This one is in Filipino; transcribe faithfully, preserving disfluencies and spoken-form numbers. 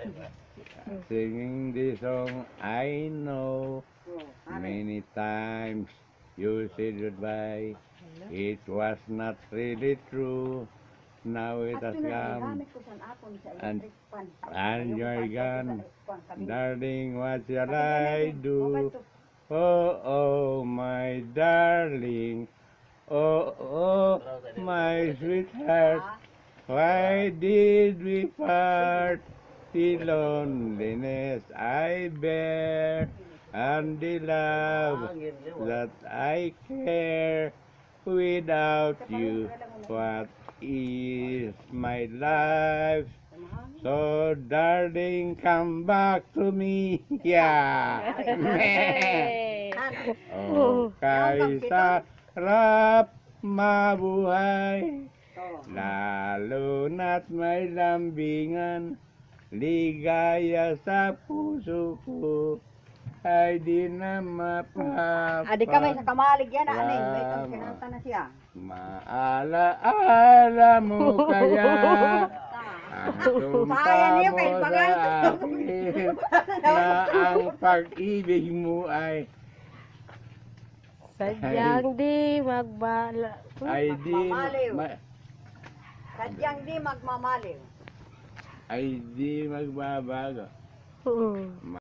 Singing this song I know. Many times you said goodbye. It was not really true. Now it has come and, and you're gone. Darling, what shall I do? Oh, oh, my darling. Oh, oh, my sweetheart. Why did we part? The loneliness I bear and the love that I care. Without you, what is my life? So darling, come back to me. Yeah. Oh, kay sarap mabuhay. Lalo na't may lambingan, ligaya sa puso ko, ay di na mapapagpapalam. Adi kami sa kamalig yan, ano eh, may itong kinanta na siya. Maalaala mo kaya ang Sayang niyo, tumpa kahit mo bagal. sa akin na ang pag-ibig mo ay Sadyang di magbala. ay di Magmamaliw. ma- Sadyang di magmamaliw. ay di magbabago. Hmm.